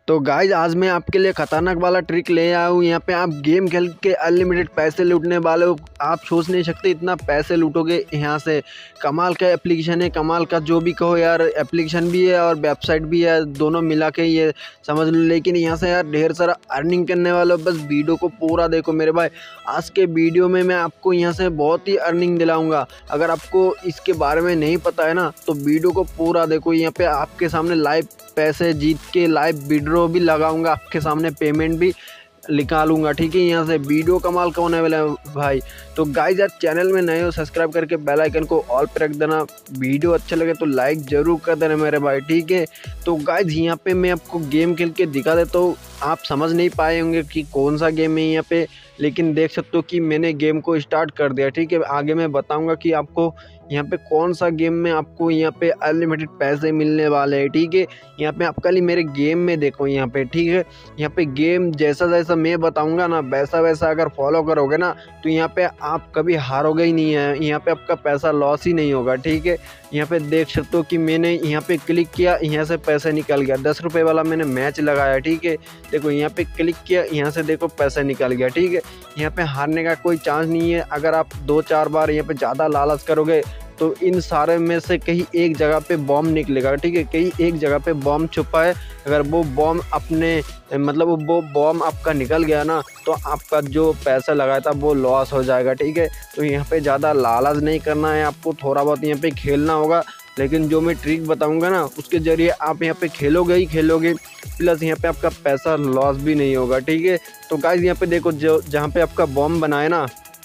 तो गाइज आज मैं आपके लिए खतरनाक वाला ट्रिक ले आया हूँ। यहाँ पे आप गेम खेल के अनलिमिटेड पैसे लूटने वाले हो। आप सोच नहीं सकते इतना पैसे लूटोगे यहाँ से। कमाल का एप्लीकेशन है, कमाल का जो भी कहो यार। एप्लीकेशन भी है और वेबसाइट भी है, दोनों मिला के ये समझ लो। लेकिन यहाँ से यार ढेर सारा अर्निंग करने वाले हो। बस वीडियो को पूरा देखो मेरे भाई। आज के वीडियो में मैं आपको यहाँ से बहुत ही अर्निंग दिलाऊंगा। अगर आपको इसके बारे में नहीं पता है ना तो वीडियो को पूरा देखो। यहाँ पे आपके सामने लाइव पैसे जीत के लाइव विड्रॉ भी लगाऊंगा, आपके सामने पेमेंट भी निकालूंगा। ठीक है, यहाँ से वीडियो कमाल का होने वाला है भाई। तो गाइस यार चैनल में नए हो सब्सक्राइब करके बेल आइकन को ऑल पे रख देना। वीडियो अच्छा लगे तो लाइक जरूर कर देना मेरे भाई। ठीक है, तो गाइस यहाँ पे मैं आपको गेम खेल के दिखा देता हूँ। आप समझ नहीं पाए होंगे कि कौन सा गेम है यहाँ पे, लेकिन देख सकते हो कि मैंने गेम को स्टार्ट कर दिया। ठीक है, आगे मैं बताऊंगा कि आपको यहाँ पे कौन सा गेम में आपको यहाँ पे अनलिमिटेड पैसे मिलने वाले हैं। ठीक है, यहाँ पे आप खाली मेरे गेम में देखो यहाँ पे। ठीक है, यहाँ पे गेम जैसा जैसा मैं बताऊंगा ना वैसा वैसा अगर फॉलो करोगे ना तो यहाँ पे आप कभी हारोगे ही नहीं है। यहाँ पे आपका पैसा लॉस ही नहीं होगा। ठीक है, यहाँ पे देख सकते हो कि मैंने यहाँ पे क्लिक किया, यहाँ से पैसा निकल गया। 10 रुपये वाला मैंने मैच लगाया। ठीक है, देखो यहाँ पे क्लिक किया, यहाँ से देखो पैसा निकल गया। ठीक है, यहाँ पे हारने का कोई चांस नहीं है। अगर आप 2-4 बार यहाँ पे ज़्यादा लालच करोगे तो इन सारे में से कहीं एक जगह पे बॉम्ब निकलेगा। ठीक है, कहीं एक जगह पे बॉम्ब छुपा है। अगर वो बॉम्ब अपने मतलब वो बॉम्ब आपका निकल गया ना तो आपका जो पैसा लगाया था वो लॉस हो जाएगा। ठीक है, तो यहाँ पे ज़्यादा लालच नहीं करना है आपको, थोड़ा बहुत यहाँ पे खेलना होगा। लेकिन जो मैं ट्रिक बताऊंगा ना उसके ज़रिए आप यहाँ पे खेलोगे ही खेलोगे, प्लस यहाँ पे आपका पैसा लॉस भी नहीं होगा। ठीक है, तो गाइस यहाँ पे देखो जो जहाँ पे आपका बॉम्ब बना है ना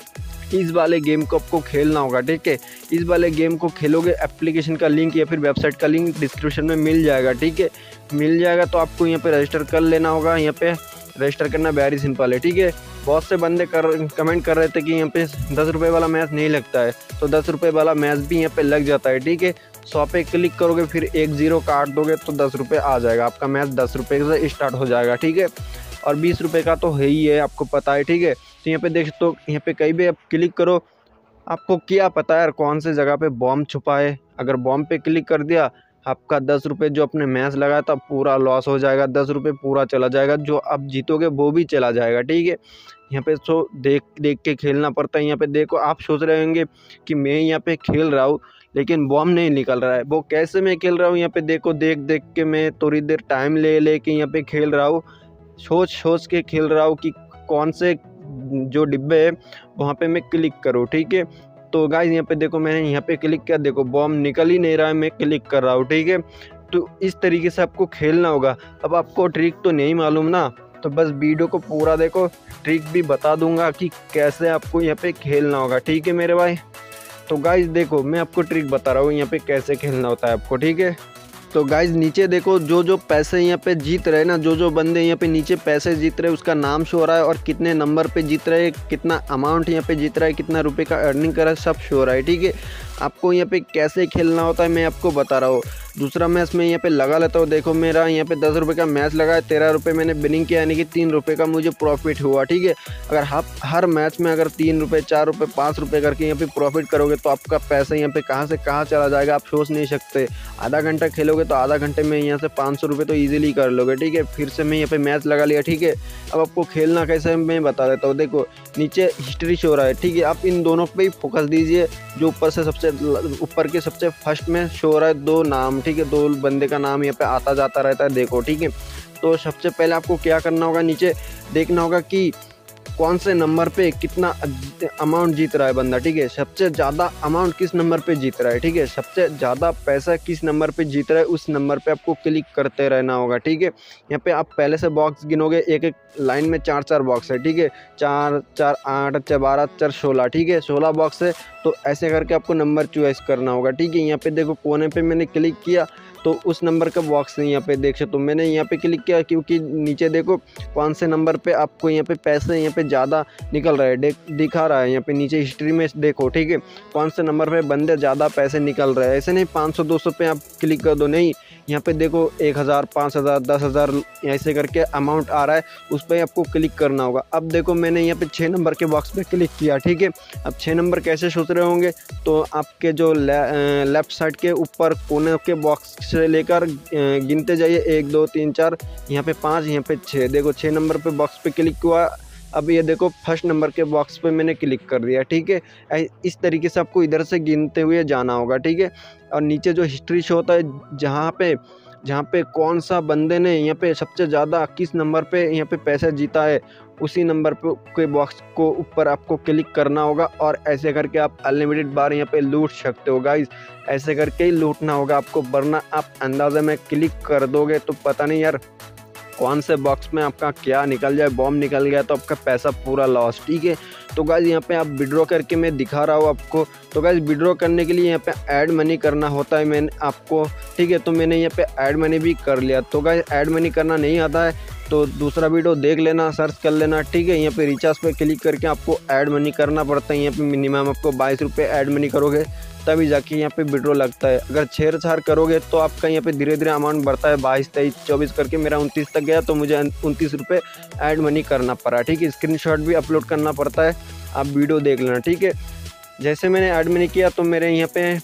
इस वाले गेम को आपको खेलना होगा। ठीक है, इस वाले गेम को खेलोगे, एप्लीकेशन का लिंक या फिर वेबसाइट का लिंक डिस्क्रिप्शन में मिल जाएगा। ठीक है, मिल जाएगा तो आपको यहाँ पे रजिस्टर कर लेना होगा। यहाँ पे रजिस्टर करना वेरी सिंपल है। ठीक है, बहुत से बंदे कमेंट कर रहे थे कि यहाँ पे 10 रुपये वाला मैच नहीं लगता है, तो 10 रुपये वाला मैच भी यहाँ पे लग जाता है। ठीक है, 100 पे क्लिक करोगे फिर 1 0 काट दोगे तो 10 रुपये आ जाएगा। आपका मैच 10 रुपये से स्टार्ट हो जाएगा। ठीक है, और 20 रुपये का तो है ही है, आपको पता है। ठीक है, तो यहाँ पे देख तो यहाँ पे कहीं भी आप क्लिक करो, आपको क्या पता है यार कौन से जगह पे बॉम्ब छुपा है। अगर बॉम्ब पे क्लिक कर दिया आपका 10 रुपये जो अपने मैच लगाया था पूरा लॉस हो जाएगा। 10 रुपये पूरा चला जाएगा, जो आप जीतोगे वो भी चला जाएगा। ठीक है, यहाँ पे सो देख देख के खेलना पड़ता है। यहाँ पे देखो आप सोच रहे होंगे कि मैं यहाँ पे खेल रहा हूँ लेकिन बॉम्ब नहीं निकल रहा है। वो कैसे मैं खेल रहा हूँ, यहाँ पे देखो देख देख के मैं थोड़ी देर टाइम ले के यहाँ पे खेल रहा हूँ। सोच के खेल रहा हूँ कि कौन से जो डिब्बे है वहाँ पे मैं क्लिक करूँ। ठीक है, तो गाइस यहाँ पे देखो मैंने यहाँ पे क्लिक किया, देखो बॉम्ब निकल ही नहीं रहा है, मैं क्लिक कर रहा हूँ। ठीक है, तो इस तरीके से आपको खेलना होगा। अब आपको ट्रिक तो नहीं मालूम ना तो बस वीडियो को पूरा देखो, ट्रिक भी बता दूंगा कि कैसे आपको यहाँ पे खेलना होगा। ठीक है मेरे भाई, तो गाइस देखो मैं आपको ट्रिक बता रहा हूँ यहाँ पे कैसे खेलना होता है आपको। ठीक है, तो गाइज नीचे देखो जो पैसे यहाँ पे जीत रहे ना, जो बंदे यहाँ पे नीचे पैसे जीत रहे उसका नाम शो हो रहा है और कितने नंबर पे जीत रहे, कितना अमाउंट यहाँ पे जीत रहा है, कितना रुपए का अर्निंग कर रहा है, सब शो हो रहा है। ठीक है, आपको यहाँ पे कैसे खेलना होता है मैं आपको बता रहा हूँ। दूसरा मैच मैं यहाँ पे लगा लेता हूँ। देखो मेरा यहाँ पे 10 रुपये का मैच लगा है, 13 रुपये मैंने विनिंग किया, यानी कि 3 रुपये का मुझे प्रॉफिट हुआ। ठीक है, अगर हर मैच में अगर 3 रुपये 4 रुपये 5 रुपये करके यहाँ पे प्रॉफिट करोगे तो आपका पैसा यहाँ पे कहाँ से कहाँ चला जाएगा आप सोच नहीं सकते। आधा घंटा खेलोगे तो आधा घंटे में यहाँ से 500 रुपये तो ईजिली कर लोगे। ठीक है, फिर से मैं यहाँ पे मैच लगा लिया। ठीक है, अब आपको खेलना कैसे मैं बता देता हूँ। देखो नीचे हिस्ट्री शो हो रहा है। ठीक है, आप इन दोनों पे ही फोकस दीजिए। जो ऊपर से सबसे ऊपर के सबसे फर्स्ट में शो हो रहा है 2 नाम। ठीक है, 2 बंदे का नाम यहाँ पे आता जाता रहता है, देखो। ठीक है, तो सबसे पहले आपको क्या करना होगा, नीचे देखना होगा कि कौन से नंबर पे कितना अमाउंट जीत रहा है बंदा। ठीक है, सबसे ज़्यादा अमाउंट किस नंबर पे जीत रहा है। ठीक है, सबसे ज़्यादा पैसा किस नंबर पे जीत रहा है उस नंबर पे आपको क्लिक करते रहना होगा। ठीक है, यहाँ पे आप पहले से बॉक्स गिनोगे, एक एक लाइन में 4-4 बॉक्स है। ठीक है, 4 4 8 4 12 4 16। ठीक है, 16 बॉक्स है, तो ऐसे करके आपको नंबर चॉइस करना होगा। ठीक है, यहाँ पे देखो कोने पे मैंने क्लिक किया तो उस नंबर का बॉक्स नहीं यहाँ पे देख सकते। तो मैंने यहाँ पे क्लिक किया क्योंकि नीचे देखो कौन से नंबर पे आपको यहाँ पे पैसे यहाँ पे ज़्यादा निकल रहा है, दिखा रहा है यहाँ पे नीचे हिस्ट्री में देखो। ठीक है, कौन से नंबर पे बंदे ज़्यादा पैसे निकल रहे हैं। ऐसे नहीं 500-200 पे आप क्लिक कर दो, नहीं, यहाँ पे देखो 1000, 5000, 10,000 ऐसे करके अमाउंट आ रहा है, उस पर आपको क्लिक करना होगा। अब देखो मैंने यहाँ पे 6 नंबर के बॉक्स पे क्लिक किया, ठीक है। अब 6 नंबर कैसे सोच रहे होंगे, तो आपके जो लेफ़्ट साइड के ऊपर कोने के बॉक्स से लेकर गिनते जाइए 1 2 3 4, यहाँ पे 5, यहाँ पे 6। देखो 6 नंबर पे बॉक्स पे क्लिक हुआ। अब ये देखो फर्स्ट नंबर के बॉक्स पे मैंने क्लिक कर दिया, ठीक है। इस तरीके से आपको इधर से गिनते हुए जाना होगा, ठीक है। और नीचे जो हिस्ट्री शो होता है, जहाँ पे कौन सा बंदे ने यहाँ पे सबसे ज़्यादा किस नंबर पे यहाँ पे पैसा जीता है, उसी नंबर पे के बॉक्स को ऊपर आपको क्लिक करना होगा। और ऐसे करके आप अनलिमिटेड बार यहाँ पे लूट सकते हो गाइस। ऐसे करके ही लूटना होगा आपको, वरना आप अंदाज़े में क्लिक कर दोगे तो पता नहीं यार कौन से बॉक्स में आपका क्या निकल जाए, बॉम्ब निकल गया तो आपका पैसा पूरा लॉस, ठीक है। तो गाइस यहाँ पे आप विड्रॉ करके मैं दिखा रहा हूँ आपको। तो गाइस विड्रॉ करने के लिए यहाँ पे ऐड मनी करना होता है मैंने आपको, ठीक है। तो मैंने यहाँ पे ऐड मनी भी कर लिया। तो गाइस ऐड मनी करना नहीं आता है तो दूसरा वीडियो देख लेना, सर्च कर लेना, ठीक है। यहाँ पे रिचार्ज पे क्लिक करके आपको ऐड मनी करना पड़ता है। यहाँ पे मिनिमम आपको 22 रुपये ऐड मनी करोगे तभी जाके यहाँ पे विड्रॉ लगता है। अगर छेड़छाड़ करोगे तो आपका यहाँ पे धीरे धीरे अमाउंट बढ़ता है, 22, 23, 24 करके मेरा 29 तक गया तो मुझे 29 रुपये ऐड मनी करना पड़ा, ठीक है। स्क्रीनशॉट भी अपलोड करना पड़ता है, आप वीडियो देख लेना, ठीक है। जैसे मैंने ऐड मनी किया तो मेरे यहाँ पे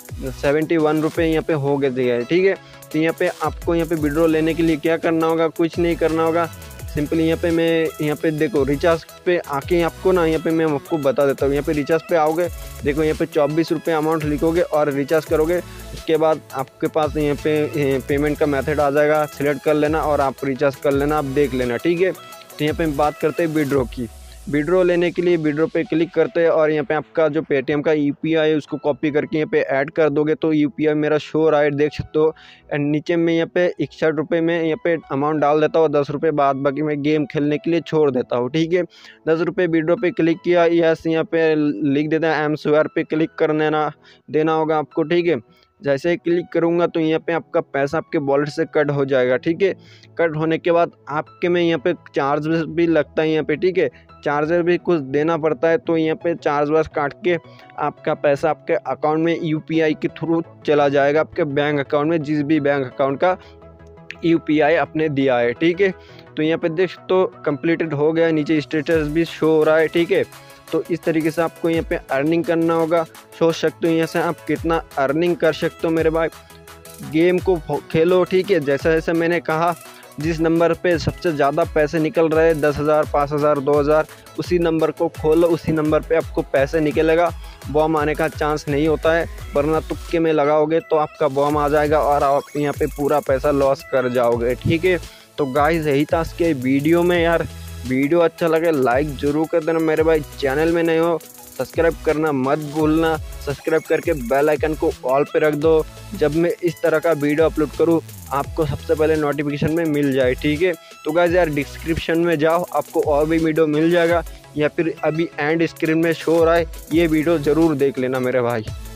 71 रुपये यहाँ पे हो गए, ठीक है। तो यहाँ पे आपको यहाँ पे विड्रॉ लेने के लिए क्या करना होगा, कुछ नहीं करना होगा। सिंपली यहाँ पे देखो रिचार्ज पे आके आपको ना, यहाँ पे मैं आपको बता देता हूँ। यहाँ पे रिचार्ज पे आओगे, देखो यहाँ पे 24 रुपये अमाउंट लिखोगे और रिचार्ज करोगे। उसके बाद आपके पास यहाँ पे पेमेंट का मेथड आ जाएगा, सिलेक्ट कर लेना और आप रिचार्ज कर लेना, आप देख लेना, ठीक है। तो यहाँ पे बात करते हैं विड्रॉ की। विड्रॉ लेने के लिए विड्रॉ पे क्लिक करते हैं और यहाँ पे आपका जो पेटीएम का यूपीआई है उसको कॉपी करके यहाँ पे ऐड कर दोगे तो यूपीआई मेरा शो रहा है, देख सकते हो। एंड नीचे में यहाँ पे 61 रुपये में यहाँ पे अमाउंट डाल देता हूँ, 10 रुपये बाद बाकी मैं गेम खेलने के लिए छोड़ देता हूँ, ठीक है। 10 रुपये विड्रॉ पे क्लिक किया, यस यहाँ पे लिख देता है एम पे क्लिक कर देना होगा आपको, ठीक है। जैसे ही क्लिक करूँगा तो यहाँ पे आपका पैसा आपके वॉलेट से कट हो जाएगा, ठीक है। कट होने के बाद आपके में यहाँ पे चार्ज भी लगता है यहाँ पे, ठीक है। चार्जर भी कुछ देना पड़ता है, तो यहाँ पे चार्ज वार्ज काट के आपका पैसा आपके अकाउंट में यूपीआई के थ्रू चला जाएगा, आपके बैंक अकाउंट में, जिस भी बैंक अकाउंट का यूपीआई आपने दिया है, ठीक है। तो यहाँ पे देख तो कंप्लीटेड हो गया, नीचे स्टेटस भी शो हो रहा है, ठीक है। तो इस तरीके से आपको यहाँ पे अर्निंग करना होगा। सोच सकते हो यहाँ से आप कितना अर्निंग कर सकते हो मेरे भाई। गेम को खेलो, ठीक है। जैसा जैसा मैंने कहा, जिस नंबर पे सबसे ज़्यादा पैसे निकल रहे हैं 10,000, 5,000, 2,000, उसी नंबर को खोलो, उसी नंबर पे आपको पैसे निकलेगा। बॉम आने का चांस नहीं होता है, वरना तुक्के में लगाओगे तो आपका बॉम आ जाएगा और आप यहाँ पे पूरा पैसा लॉस कर जाओगे, ठीक है। तो गाइस यही था आज के वीडियो में यार। वीडियो अच्छा लगे लाइक ज़रूर कर देना मेरे भाई। चैनल में नए हो सब्सक्राइब करना मत भूलना। सब्सक्राइब करके बेल आइकन को ऑल पे रख दो, जब मैं इस तरह का वीडियो अपलोड करूँ आपको सबसे पहले नोटिफिकेशन में मिल जाए, ठीक है। तो गाइस यार डिस्क्रिप्शन में जाओ, आपको और भी वीडियो मिल जाएगा, या फिर अभी एंड स्क्रीन में शो हो रहा है, ये वीडियो ज़रूर देख लेना मेरे भाई।